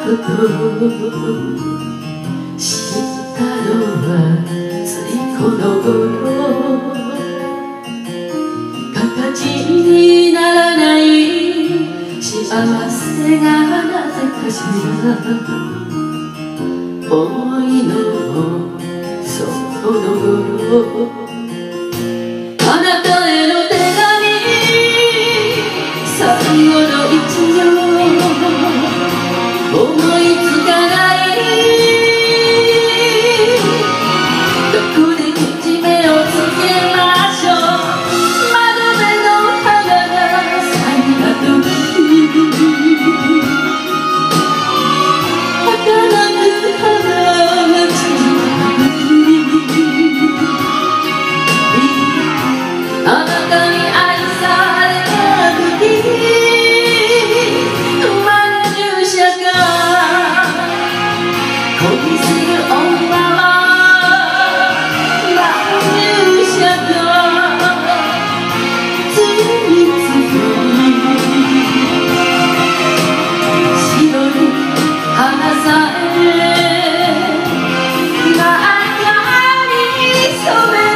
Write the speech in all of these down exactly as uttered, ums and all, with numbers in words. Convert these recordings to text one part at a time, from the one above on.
こと知ったのはついこの頃形にならない幸せがなぜかしら思いのその頃あなたへの手紙最後の一行思いつかないどこでけじめをつけましょう窓辺の花が咲いた時儚く花が散った時あなたに愛された時恋する女は乱入者が次々白い花さえ真っ赤に染め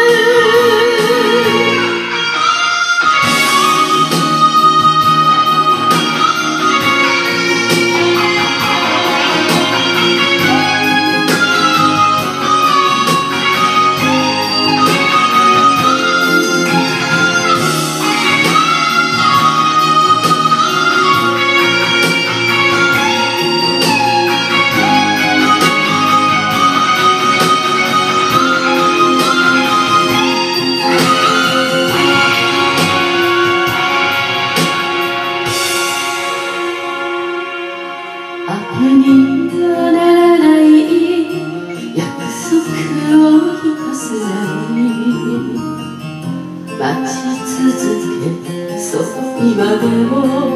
当てにはならない約束をひたすらに待ち続けそう今でも